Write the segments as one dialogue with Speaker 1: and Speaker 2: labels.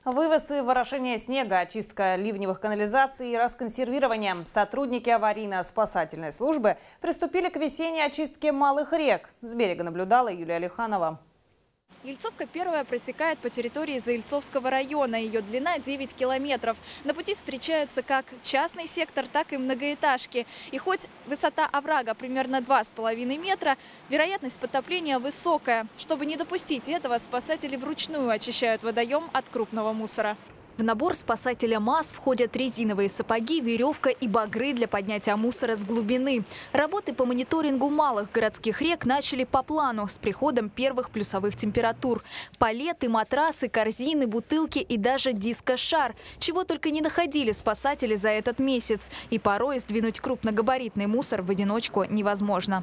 Speaker 1: Вывоз и ворошение снега, очистка ливневых канализаций и расконсервирование. Сотрудники аварийно-спасательной службы приступили к весенней очистке малых рек. С берега наблюдала Юлия Алиханова.
Speaker 2: Ельцовка первая протекает по территории Заильцовского района. Ее длина 9 километров. На пути встречаются как частный сектор, так и многоэтажки. И хоть высота оврага примерно 2,5 метра, вероятность подтопления высокая. Чтобы не допустить этого, спасатели вручную очищают водоем от крупного мусора. В набор спасателя МАЗ входят резиновые сапоги, веревка и багры для поднятия мусора с глубины. Работы по мониторингу малых городских рек начали по плану с приходом первых плюсовых температур. Палеты, матрасы, корзины, бутылки и даже дискошар. Чего только не находили спасатели за этот месяц. И порой сдвинуть крупногабаритный мусор в одиночку невозможно.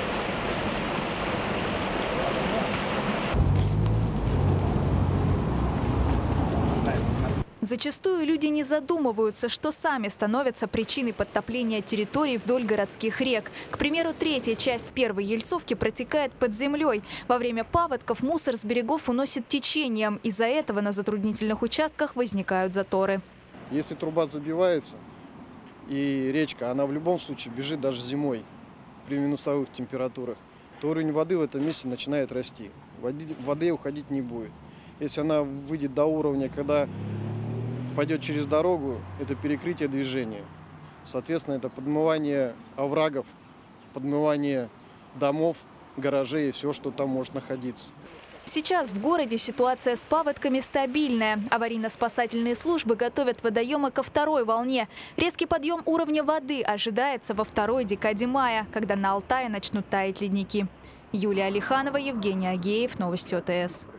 Speaker 2: Зачастую люди не задумываются, что сами становятся причиной подтопления территорий вдоль городских рек. К примеру, третья часть первой Ельцовки протекает под землей. Во время паводков мусор с берегов уносит течением. Из-за этого на затруднительных участках возникают заторы.
Speaker 3: Если труба забивается и речка, она в любом случае бежит даже зимой при минусовых температурах, то уровень воды в этом месте начинает расти. Воды уходить не будет. Если она выйдет до уровня, когда пойдет через дорогу, это перекрытие движения. Соответственно, это подмывание оврагов, подмывание домов, гаражей и все, что там может находиться.
Speaker 2: Сейчас в городе ситуация с паводками стабильная. Аварийно-спасательные службы готовят водоемы ко второй волне. Резкий подъем уровня воды ожидается во второй декаде мая, когда на Алтае начнут таять ледники. Юлия Алиханова, Евгений Агеев, Новости ОТС.